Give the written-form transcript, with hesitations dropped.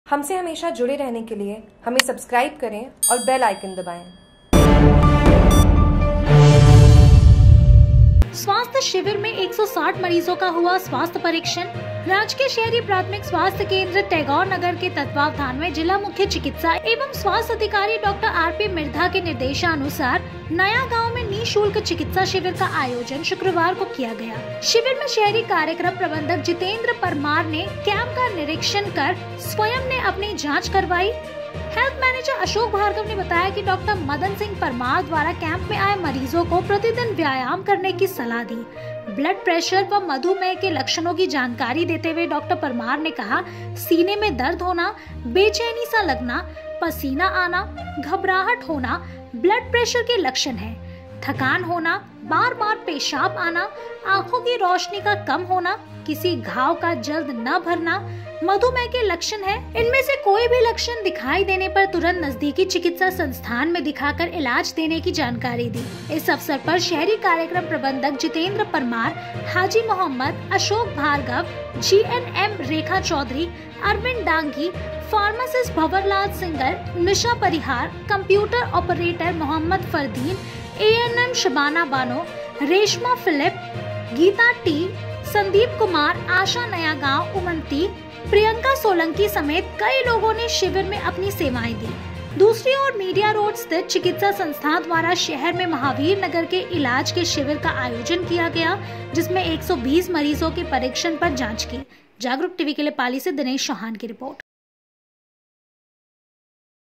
हमसे हमेशा जुड़े रहने के लिए हमें सब्सक्राइब करें और बेल आइकन दबाएं। स्वास्थ्य शिविर में 160 मरीजों का हुआ स्वास्थ्य परीक्षण। राजकीय शहरी प्राथमिक स्वास्थ्य केंद्र टैगोर नगर के तत्वावधान में जिला मुख्य चिकित्सा एवं स्वास्थ्य अधिकारी डॉक्टर आरपी मिर्धा के निर्देशानुसार नया गांव में निःशुल्क चिकित्सा शिविर का आयोजन शुक्रवार को किया गया। शिविर में शहरी कार्यक्रम प्रबंधक जितेंद्र परमार ने कैंप का निरीक्षण कर स्वयं ने अपनी जाँच करवाई। हेल्थ मैनेजर अशोक भार्गव ने बताया कि डॉक्टर मदन सिंह परमार द्वारा कैंप में आए मरीजों को प्रतिदिन व्यायाम करने की सलाह दी। ब्लड प्रेशर व मधुमेह के लक्षणों की जानकारी देते हुए डॉक्टर परमार ने कहा, सीने में दर्द होना, बेचैनी सा लगना, पसीना आना, घबराहट होना ब्लड प्रेशर के लक्षण है। थकान होना, बार बार पेशाब आना, आंखों की रोशनी का कम होना, किसी घाव का जल्द न भरना मधुमेह के लक्षण है। इनमें से कोई भी लक्षण दिखाई देने पर तुरंत नजदीकी चिकित्सा संस्थान में दिखाकर इलाज देने की जानकारी दी। इस अवसर पर शहरी कार्यक्रम प्रबंधक Jitendra Parmar, Haji Mohammad, Ashok Bhargava, GNM Rekha Chaudhary, Arvind Dangi, pharmacist Bhanwarlal Singar, Nisha Parihar, computer operator Mohammad Fardeen, ANM Shabana Bano, Reshma Philip, Geeta T, Sandeep Kumar, Asha Naya Gaon उमंती, Priyanka Solanki समेत कई लोगों ने शिविर में अपनी सेवाएं दी। दूसरी ओर मीडिया रोड स्थित चिकित्सा संस्थान द्वारा शहर में महावीर नगर के इलाज के शिविर का आयोजन किया गया, जिसमें 120 मरीजों के परीक्षण पर जांच की। जागरूक टीवी के लिए पाली से दिनेश चौहान की रिपोर्ट।